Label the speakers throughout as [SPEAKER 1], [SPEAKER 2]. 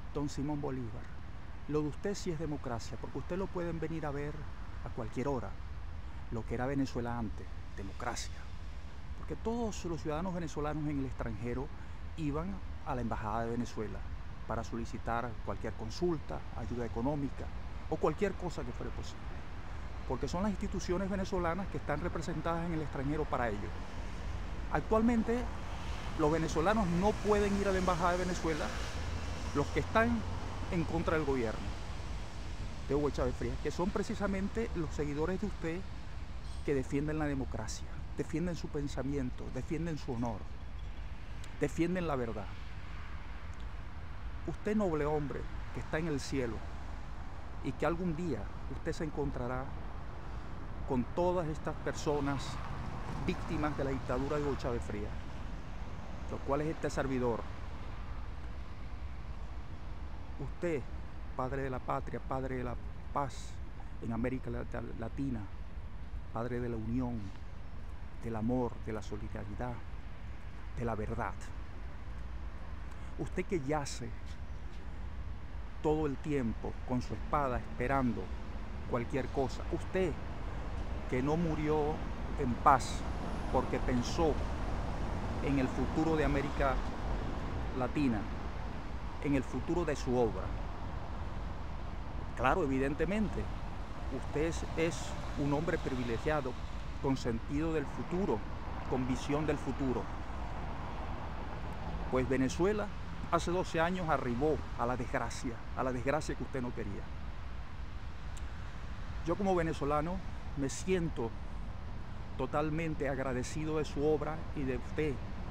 [SPEAKER 1] Don Simón Bolívar, lo de usted sí es democracia, porque usted lo pueden venir a ver a cualquier hora, lo que era Venezuela antes, democracia. Porque todos los ciudadanos venezolanos en el extranjero iban a la Embajada de Venezuela para solicitar cualquier consulta, ayuda económica o cualquier cosa que fuera posible. Porque son las instituciones venezolanas que están representadas en el extranjero para ello. Actualmente los venezolanos no pueden ir a la Embajada de Venezuela, los que están en contra del gobierno de Hugo Chávez Frías, que son precisamente los seguidores de usted que defienden la democracia, defienden su pensamiento, defienden su honor, defienden la verdad. Usted, noble hombre que está en el cielo y que algún día usted se encontrará con todas estas personas víctimas de la dictadura de Hugo Chávez Frías, lo cual es este servidor. Usted, padre de la patria, padre de la paz en América Latina, padre de la unión, del amor, de la solidaridad, de la verdad. Usted que yace todo el tiempo con su espada esperando cualquier cosa. Usted que no murió en paz porque pensó en el futuro de América Latina, en el futuro de su obra. Claro, evidentemente, usted es un hombre privilegiado, con sentido del futuro, con visión del futuro. Pues Venezuela hace 12 años arribó a la desgracia que usted no quería. Yo como venezolano me siento totalmente agradecido de su obra y de usted,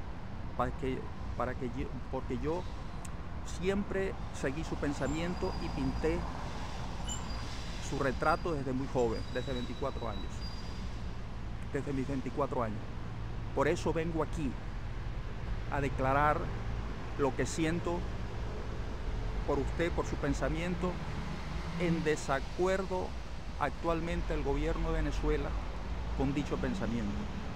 [SPEAKER 1] porque yo siempre seguí su pensamiento y pinté su retrato desde muy joven, desde 24 años. Desde mis 24 años. Por eso vengo aquí a declarar lo que siento por usted, por su pensamiento, en desacuerdo actualmente el gobierno de Venezuela con dicho pensamiento,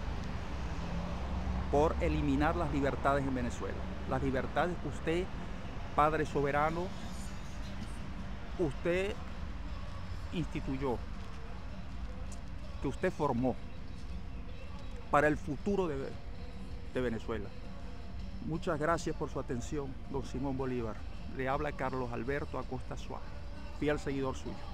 [SPEAKER 1] por eliminar las libertades en Venezuela. Las libertades que usted, padre soberano, usted instituyó, que usted formó para el futuro de Venezuela. Muchas gracias por su atención, don Simón Bolívar. Le habla Carlos Alberto Acosta Suárez, fiel seguidor suyo.